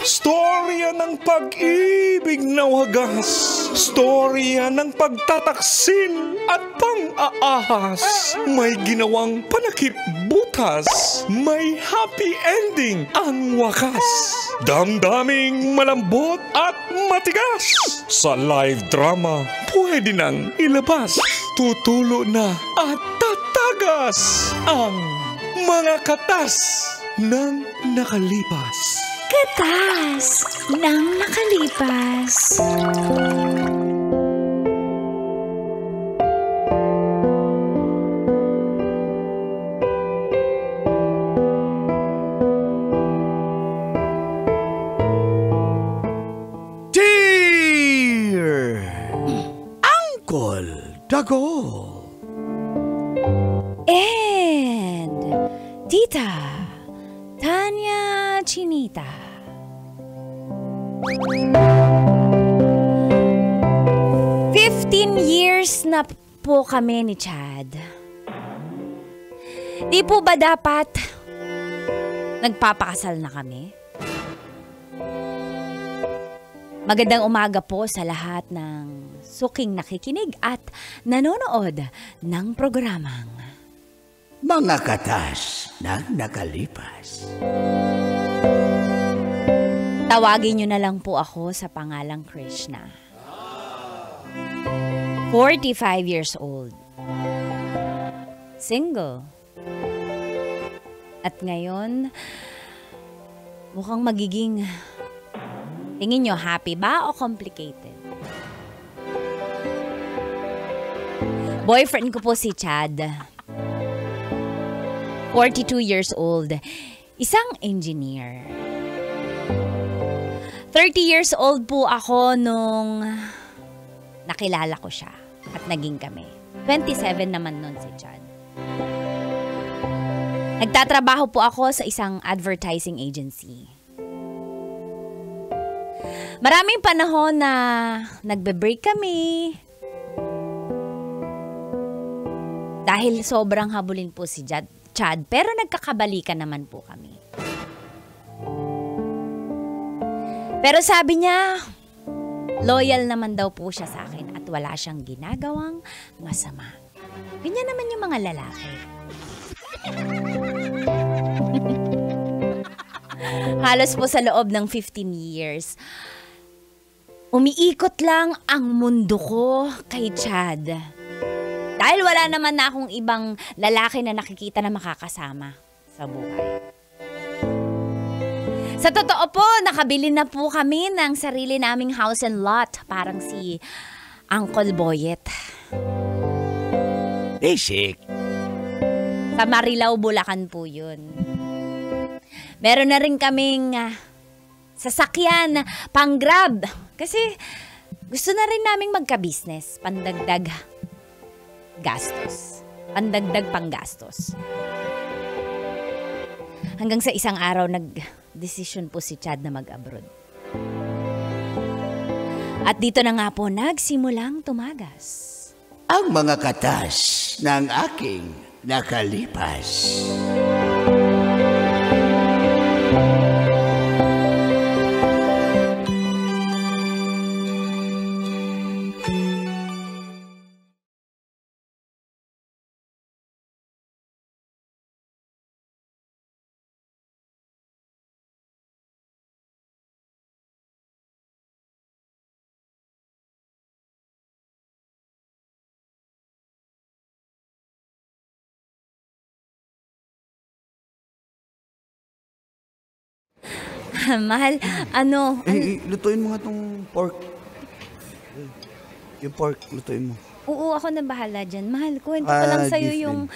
Storya ng pag-ibig na wagas. Storya ng pagtataksil at pang-aahas. May ginawang panakip butas. May happy ending ang wakas. Damdaming malambot at matigas. Sa live drama, pwede nang ilabas. Tutulo na at tatagas ang mga katas ng nakalipas. Katas ng nakalipas. Dear Uncle Dago And Tita Tanya Chinita. 15 years na po kami ni Chad. Di po ba dapat nagpapakasal na kami? Magandang umaga po sa lahat ng suking nakikinig at nanonood ng programang Mga Katas ng Nakalipas. Tawagin niyo na lang po ako sa pangalang Krishna. 45 years old. Single. At ngayon, mukhang magiging, tingin niyo happy ba o complicated? Boyfriend ko po si Chad. 42 years old. Isang engineer. 30 years old po ako nung nakilala ko siya at naging kami. 27 naman nun si Chad. Nagtatrabaho po ako sa isang advertising agency. Maraming panahon na nagbe-break kami. Dahil sobrang habulin po si Chad, pero nagkakabalikan naman po kami. Pero sabi niya, loyal naman daw po siya sa akin at wala siyang ginagawang masama. Ganyan naman yung mga lalaki. Halos po sa loob ng 15 years, umiikot lang ang mundo ko kay Chad. Dahil wala naman na akong ibang lalaki na nakikita na makakasama sa buhay. Sa totoo po, nakabili na po kami ng sarili naming house and lot. Parang si Uncle Boyet. Basic. Sa Marilao, Bulacan po yun. Meron na rin kaming sasakyan, pang-grab. Kasi gusto na rin naming magka-business. Pandagdag gastos. Pandagdag panggastos. Hanggang sa isang araw, nag-desisyon po si Chad na mag-abroad. At dito na nga po nagsimulang tumagas Ang mga katas ng aking nakalipas. Mahal, Lutuin mo nga tong pork. Yung pork, lutuin mo. Oo, ako na bahala dyan. Mahal, kwento ko lang sa'yo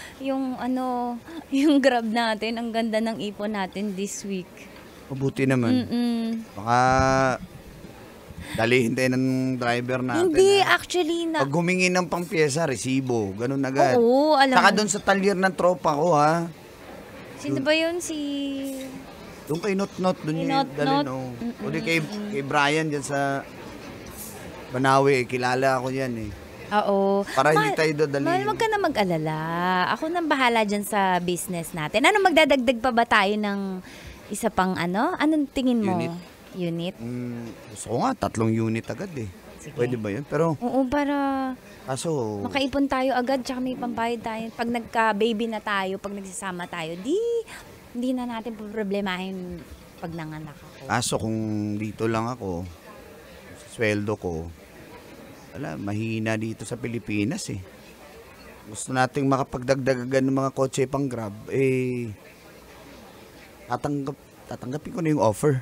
yung grab natin. Ang ganda ng ipon natin this week. Mabuti naman. Baka dalihin tayo ng driver natin. Hindi, actually Pag humingi ng pang-pyesa, resibo. Ganun agad. Oo, alam Saka mo. doon sa talyer ng tropa ko, ha? Sino ba yun? Si... Doon kay Not-Not, doon yung dalhin. O di kay Brian dyan sa Banawi. Kilala ako yan eh. Oo. Para hindi tayo dodali. Mahal, wag ka na mag-alala. Ako nang bahala dyan sa business natin. Ano, magdadagdag pa ba tayo ng isa pang ano? Anong tingin mo? Unit. Unit? Gusto ko nga, 3 unit agad eh. Sige. Pwede ba yun? Pero, Oo, para kaso, makaipon tayo agad, tsaka may pambayad tayo. Pag nagka-baby na tayo, pag nagsasama tayo, hindi na natin problemahin pag nanganak ako. kung dito lang ako, sweldo ko, mahina dito sa Pilipinas eh. Gusto nating makapagdagdagan ng mga kotse pang Grab, tatanggapin ko na yung offer.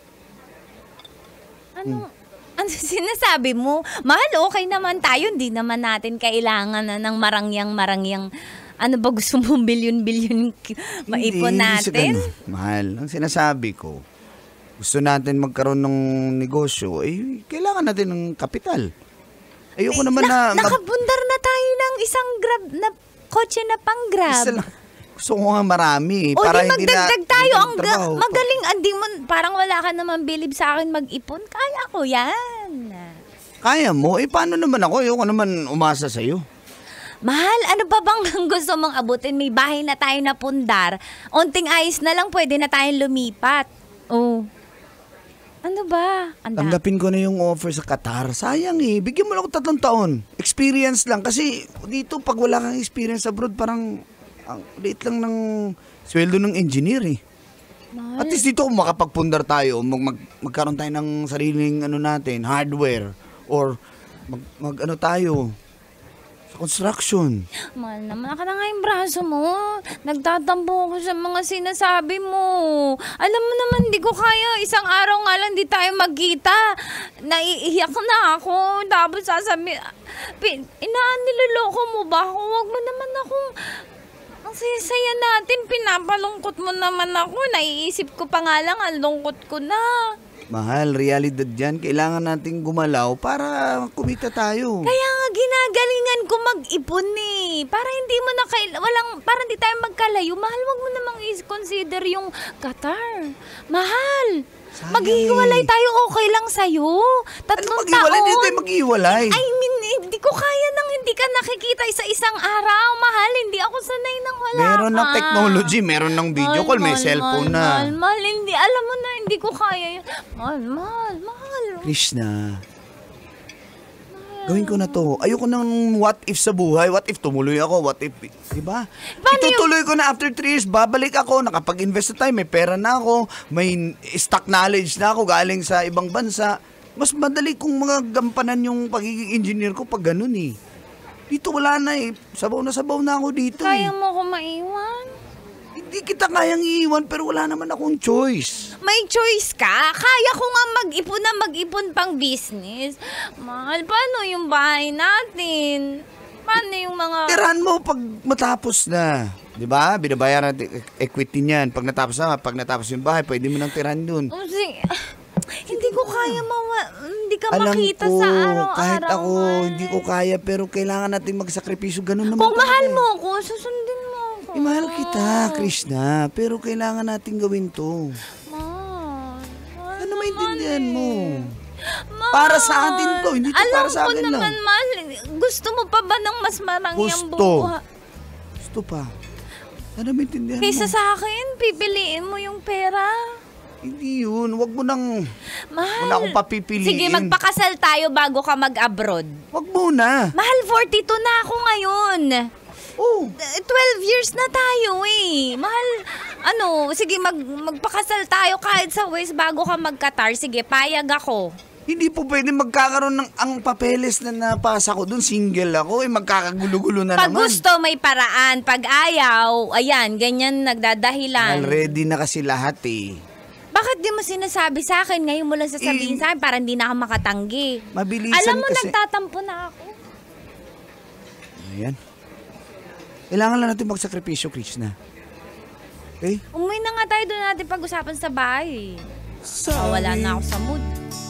Ano sinasabi mo? Mahal, okay naman tayo. Hindi naman natin kailangan na ng marangyang. Ano ba gusto mong bilyon-bilyon maipon Hindi natin? sa ganun. Mahal, ang sinasabi ko, gusto natin magkaroon ng negosyo, kailangan natin ng kapital. Ayoko naman nakabundar na tayo ng isang Grab na kotse na pang Grab. Isa lang. Gusto ko nga marami. O para di hindi magdagdag na, tayo. hindi trabaho. Magaling. Parang wala ka naman bilib sa akin mag-ipon. Kaya ko yan. Kaya mo? Paano naman ako? Ayoko naman umasa sa'yo. Mahal, ano ba bang gusto mong abutin? May bahay na tayo na pundar. Onting ayos na lang, pwede na tayong lumipat. Oh. Ano ba? Tanggapin ko na yung offer sa Qatar. Sayang eh. Bigyan mo lang ako 3 taon. Experience lang. Kasi dito, pag wala kang experience abroad, parang ang liit lang ng sweldo ng engineer eh. Mahal. At least dito kung makapagpundar tayo, magkaroon tayo ng sariling hardware or mag tayo sa construction. Mahal naman ka na nga yung braso mo. Nagtatampo ako sa mga sinasabi mo. Alam mo naman, di ko kaya. Isang araw nga lang di tayo magkita. Naiiyak na ako. Tapos niloloko mo ba ako? Huwag mo naman akong... Ang saya natin, pinapalungkot mo naman ako. Naiisip ko pa nga lang, ang lungkot ko na. Mahal, realidad yan. Kailangan nating gumalaw para kumita tayo. Kaya nga ginagalingan ko mag-ipon eh. Para hindi mo na para hindi tayo magkalayo. Mahal, wag mo namang i-consider yung Qatar. Mahal, maghihiwalay tayo, okay lang sa'yo. 3 taon. Hindi tayo maghiwalay. I mean, hindi ko kaya nang hindi ka nakikita sa isang araw. Mahal, hindi ako sanay nang wala Meron ka. ng technology, meron ng video call, may cellphone na. Mahal, hindi. Alam mo na, hindi ko kaya yun. Mahal. Krishna, gawin ko na to. Ayoko ng what if sa buhay. What if tumuloy ako? What if, diba? Itutuloy ko na after 3 years, babalik ako, nakapag-invest na tayo, may pera na ako, may stock knowledge na ako galing sa ibang bansa. Mas madali kung mga gampanan yung pagiging engineer ko pag ganun eh. Dito wala na eh. Sabaw na ako dito Kaya eh. mo ako maiwan? Hindi kita kayang iiwan pero wala naman akong choice. May choice ka? Kaya ko nga mag-ipon pang business. Mahal, paano yung bahay natin? Paano yung mga... Tirahan mo pag matapos na. Di ba? Binabayaran natin equity niyan. Pag natapos yung bahay, pwede mo nang tirahan dun. Hindi ko kaya hindi ka Alam makita ko, sa araw-araw. kahit ako, mahal. hindi ko kaya, pero kailangan natin magsakripisyo. Ganun naman. Kung mahal talaga. mo ako, susundin mo ako. Mahal kita, Krishna, pero kailangan natin gawin to. Mahal. Ano maintindihan mo? Mahal. Para sa atin to, hindi to para sa akin Alam ko naman, lang. mahal. Gusto mo pa ba ng mas marangyang Gusto. buhay? Gusto pa. Ano maintindihan Kaysa mo? sa akin, pipiliin mo yung pera. Hindi yun. Huwag mo nang... Mahal. Wala akong papipiliin. Sige, magpakasal tayo bago ka mag-abroad. Huwag muna. Mahal, 42 na ako ngayon. Oh. 12 years na tayo eh. Mahal, sige, magpakasal tayo kahit sa West bago ka mag-Qatar. Sige, payag ako. Hindi po pwede magkakaroon ng ang papeles na napasa ko doon. Single ako. Magkakagulo-gulo na Pag naman. gusto, may paraan. Pag ayaw, ayan, ganyan nagdadahilan. Already na kasi lahat eh. Bakit di mo sinasabi sa akin? Ngayon mo lang sasabihin sa akin para hindi na ako makatanggi. Mabilisan Alam mo, kasi. nagtatampo na ako. Ayan. Kailangan lang natin magsakripisyo, Krishna. Okay? Umuwi na nga tayo, doon natin pag-usapan sa bahay. Wala na ako sa mood.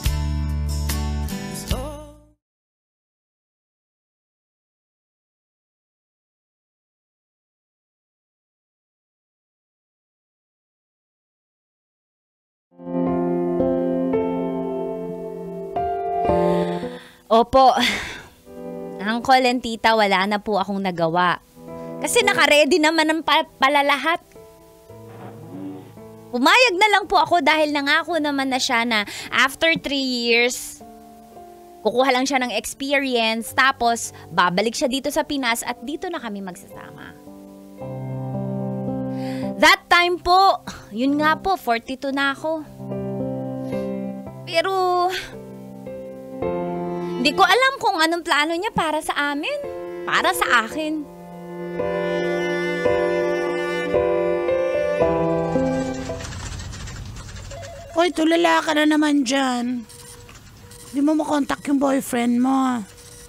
Opo. Uncle and tita, wala na po akong nagawa. Kasi naka-ready naman ang pala lahat. pumayag na lang po ako dahil nangako naman na siya na after 3 years, kukuha lang siya ng experience, tapos babalik siya dito sa Pinas at dito na kami magsasama. That time po, yun nga po, 42 na ako. Pero, hindi ko alam kung anong plano niya para sa amin, para sa akin. Hoy, tulala ka na naman dyan. Hindi mo makontak yung boyfriend mo.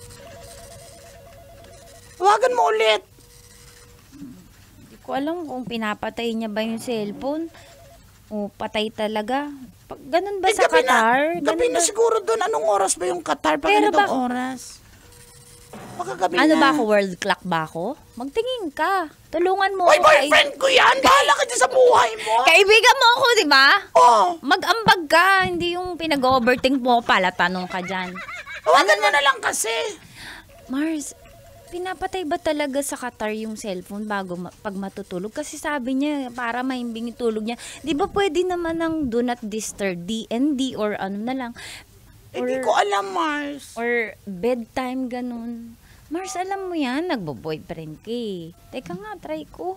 Tawagan mo ulit. Hindi ko alam kung pinapatay niya ba yung cellphone o patay talaga. Ganun ba sa Qatar? Gabi na siguro doon. Anong oras ba yung Qatar? Pag Pero ganitong oras? Baka gabi Ano na. ba ako? World clock ba ako? Magtingin ka. Tulungan mo Hoy, ako. boyfriend ko yan. Bahala ka dyan sa buhay mo. Kaibigan mo ako, di ba? Oh, Mag-ambag ka. Hindi yung pinag-overthink mo pala. Tanong ka dyan. tawagan mo na lang kasi. Mars, pinapatay ba talaga sa Qatar yung cellphone bago pag matutulog? Kasi sabi niya, para mahimbing yung tulog niya. Di ba pwede naman ng do not disturb, DND or ano na lang? Hindi ko alam, Mars. Or bedtime, ganun. Mars, alam mo yan, nagbo-boyfriend ka eh. Teka nga, try ko.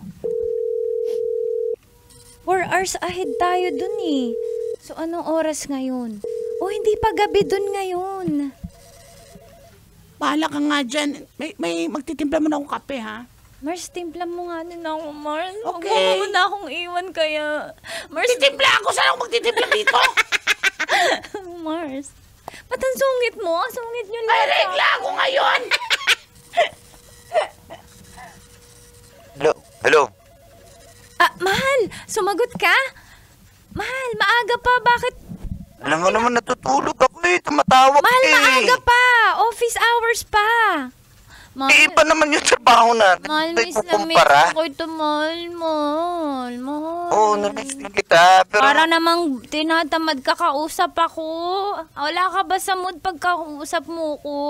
4 hours ahead tayo dun eh. So, anong oras ngayon? Oh, hindi pa gabi dun ngayon. Bahala ka nga dyan. May magtitimpla mo na akong kape, ha? Mars, timpla mo nga din ako, Mars. Okay. Huwag mo na akong iwan kaya. Mars, Magtitimpla ako. Saan ako magtitimpla dito? Mars. Ba't ang sungit mo? Ang sungit nyo May regla ako ngayon. Hello? Mahal, sumagot ka? Mahal, maaga pa. Bakit? Alam mo naman, natutulog ako eh. Tumatawag Mahal, eh. maaga pa. Office hours pa. Mahal, Iba naman yung trabaho natin. mahal, Tayo miss na miss kukumpara. ako ito, mahal. Mahal. Oo, na-miss din kita. Pero Para namang tinatamad ka kausap ako. Wala ka ba sa mood pagkausap mo ko?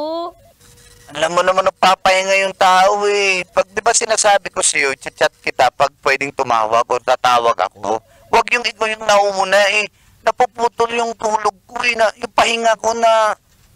alam mo naman, nagpapahinga yung tao eh. Pag di ba sinasabi ko sa'yo, chat kita pag pwedeng tumawag o tatawag ako. Huwag yung ikaw yung naumuna eh. Napuputol yung tulog ko eh. Yung pahinga ko na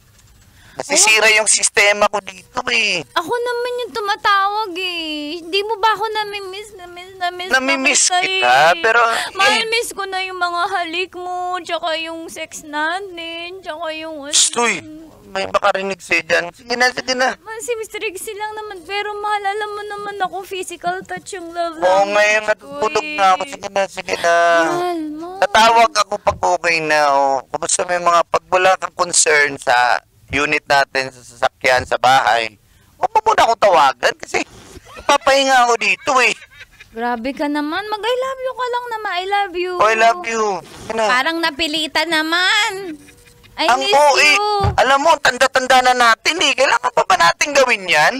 nasisira yung sistema ko dito eh. Ako naman yung tumatawag eh. Hindi mo ba ako namimiss? Namimiss kita kita, eh. pero Mahal, miss ko na yung mga halik mo, tsaka yung sex natin, tsaka yung... Stoy, may makarinig sa'yo dyan. Sige na, sige na. Man, si Mr. Rixie lang naman, pero mahal, alam mo naman ako, physical touch yung love Oo, language ngayon ko natutulog eh. na ako. Sige na, sige na. Mahal mo. Tatawag ako pag okay na. O, kumusta may mga pag wala kang concern sa unit natin sa sasakyan sa bahay. Huwag mo muna ako tawagan kasi ipapahinga ako dito eh. Grabe ka naman, mag-I love you ka lang naman, I love you. Oh, I love you. Sige na. Parang napilitan naman. I Ang miss OA, you. alam mo, tanda-tanda na natin eh. Kailangan pa ba natin gawin yan?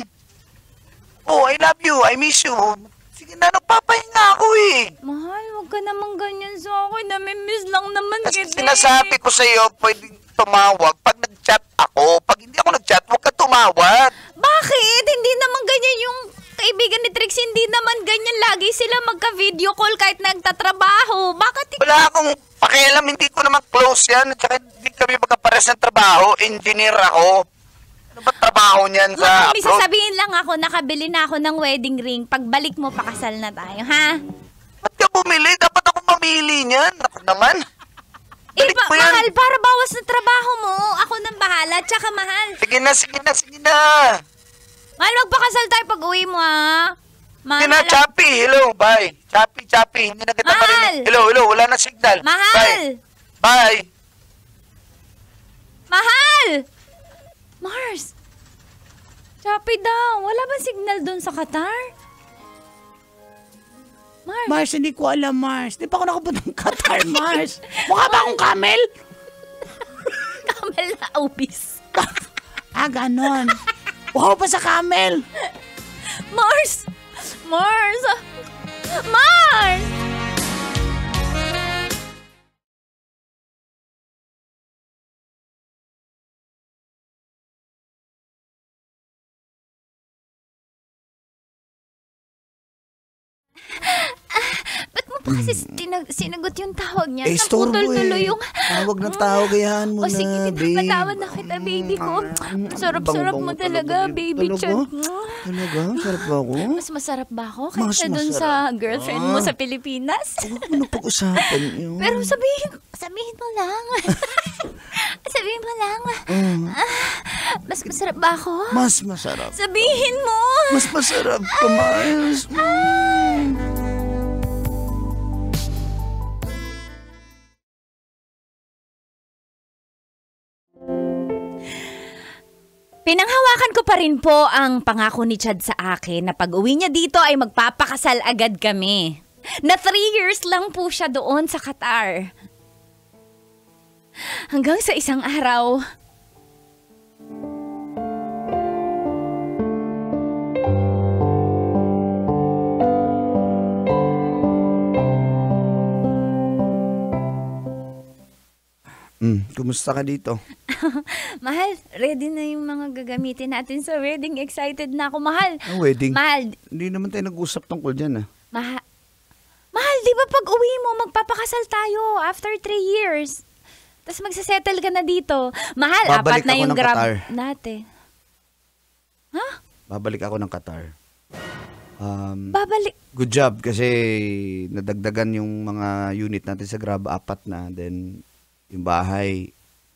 Oh, I love you. I miss you. Sige na, nagpapahinga ako eh. Mahal, wag ka naman ganyan sa akin. Namimiss lang naman Kasi kita. sinasabi ko sa'yo, pwedeng tumawag pag nag-chat ako. Pag hindi ako nag-chat, huwag ka tumawag. Bakit? Hindi naman ganyan yung kaibigan ni Trix. Hindi naman ganyan. Lagi sila magka-video call kahit nagtatrabaho. Bakit? Wala akong pakialam, hindi ko naman close yan. At saka hindi kami magkapares ng trabaho. Engineer ako. Ano ba trabaho niyan sa May abroad? sasabihin lang ako, nakabili na ako ng wedding ring. Pagbalik mo, pakasal na tayo, ha? Ba't ka bumili? Dapat ako mamili niyan. Ako naman. Balik mo yan. Mahal, para bawas na trabaho mo. Ako nang bahala, tsaka mahal. Sige na, sige na, sige na. Mahal, magpakasal tayo pag uwi mo, ha? Sige na, Chappy. Hello, bye. Chappy, Chappy. Hindi na kita Mahal. marinig. Hello, hello. Wala na signal. Mahal! Bye. Bye. Mahal! Mars! Chappy daw. Wala ba signal doon sa Qatar? Mars. Mars, hindi ko alam, Mars. Di pa ako nakapunta ng Qatar, Mars. Mukha ba akong camel? Kamel na obis. Ganon. Wow pa sa camel. Mars! Mars! Mars! Ba't mo Kasi sinagot yung tawag niya. Istorbo Naputol tuloy eh. yung... Tawag na tawag, hayaan mo O sige, na, babe. pinapatawad na kita, baby ko. Sarap-sarap mo Bang-bang talaga, baby Talaga? chan. Talaga? Sarap ba ako? Mas masarap ba ako Mas kaysa dun masarap. sa girlfriend mo sa Pilipinas? Huwag mo na pag-usapan yun. Pero sabihin mo lang. Sabihin mo lang. Mas masarap ba ako? Mas masarap. Sabihin mo. Mas masarap ka, Miles. Pinanghawakan ko pa rin po ang pangako ni Chad sa akin na pag-uwi niya dito ay magpapakasal agad kami. Na 3 years lang po siya doon sa Qatar. Hanggang sa isang araw, Kumusta ka dito? mahal, ready na yung mga gagamitin natin sa wedding. Excited na ako, mahal. Ang wedding? Mahal, Hindi naman tayo nag-usap tungkol dyan, ah. mahal, di ba pag uwi mo, magpapakasal tayo after 3 years. Tapos magsasettle ka na dito. Mahal, Babalik apat na ako yung ng grab Qatar. natin. Ha? Babalik ako ng Qatar. Babalik? Good job kasi nadagdagan yung mga unit natin sa Grab, 4 na. Then, yung bahay.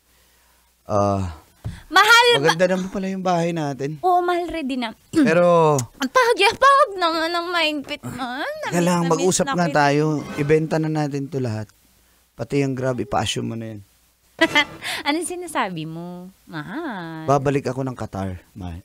Mahal! Maganda naman pala yung bahay natin. Oo, mahal, ready na. Pero, Ang pagyapag naman ng mahigpit, man. kailangan Namiss mag-usap na nga kita. tayo. Ibenta na natin to lahat. Pati yung Grab, ipa-assume mo na yan. Anong sinasabi mo? Mahal. Babalik ako ng Qatar.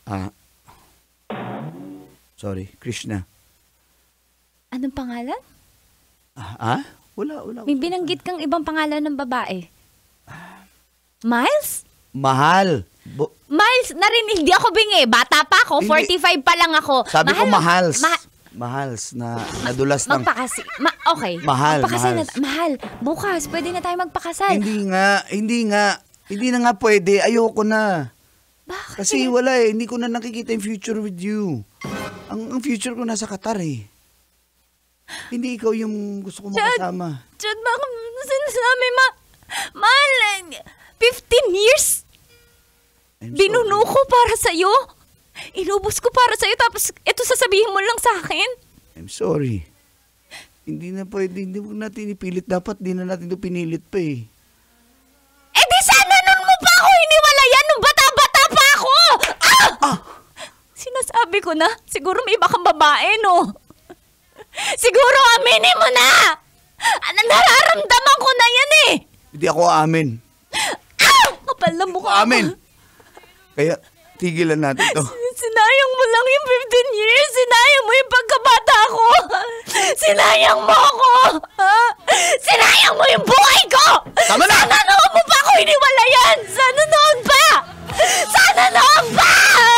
Sorry, Krishna. Anong pangalan? Wala. May binanggit kang ibang pangalan ng babae. Miles? Mahal. Miles, narinig, hindi ako bingi. Bata pa ako, Hindi. 45 pa lang ako. Sabi ko mahals. Ma- Mahals na nadulas ng... Okay. Mahal, Magpakasal mahal. Mahal, bukas, pwede na tayo magpakasal. Hindi nga. Hindi na nga pwede. Ayoko na. Bakit? Kasi wala eh. Hindi ko na nakikita yung future with you. Ang future ko nasa Qatar eh. Hindi ikaw yung gusto ko makasama. Chad, bakit mo sinasabi, mahal, 15 years? I'm Binuno ko para sa'yo. Inubos ko para sa'yo, tapos ito sasabihin mo lang sa akin? I'm sorry. Hindi na pwede. Hindi mo natin ipilit. Dapat di na natin ito pinilit pa eh. Eh di sana nun mo pa ako hiniwalayan nung bata-bata pa ako! Sinasabi ko na, siguro may iba kang babae, no? Siguro aminin mo na! Nararamdaman ko na yan eh! Hindi ako amin. Kapal na mukha mo. Amin. Kaya tigilan natin to. Sinayang mo lang yung 15 years. Sinayang mo yung pagkabata ko. Sinayang mo ako. Sinayang mo yung buhay ko. Tama na! Sana noon mo pa ako hiniwalayan. Sana noon pa. Sana noon pa.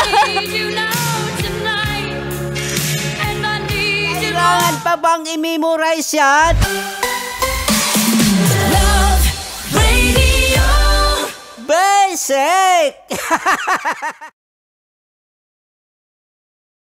Kailangan pa bang i-memorize yan? Love Radio. Basic!